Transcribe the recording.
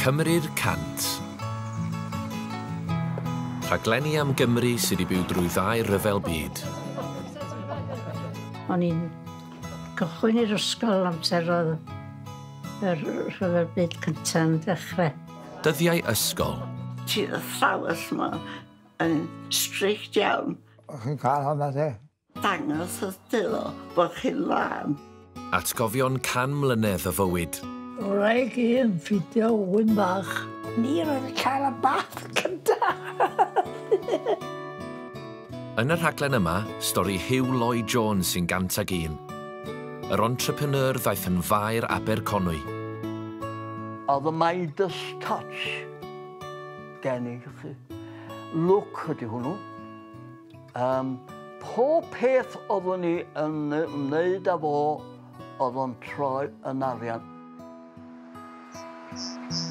Cymry'r Cant. Rhaglenni am Gymru sydd wedi byw drwy ddau ryfel byd. O'n i'n cychwyn i'r ysgol amser oedd yr rhyfel byd cynta'n dechrau. Dyddiau ysgol. Ti'n athrawes yma yn strict iawn. O'ch chi'n cael hwnna te? Dangos y dilo bod chi'n lan. Atgofion 100 mlynedd y fywyd. Wraig i'n ffidio wyn bach. Ni roedd yn cael y bath cyntaf. Yn y rhaglen yma, stori Hugh Lloyd-Jones sy'n 101. Yr entrepreneur ddaeth yn faer Aberconwy. Oedd y Midas touch gen i chi. Look ydy hwnnw. Pob peth oeddwn ni yn wneud â fo oedd o'n troi yn arian.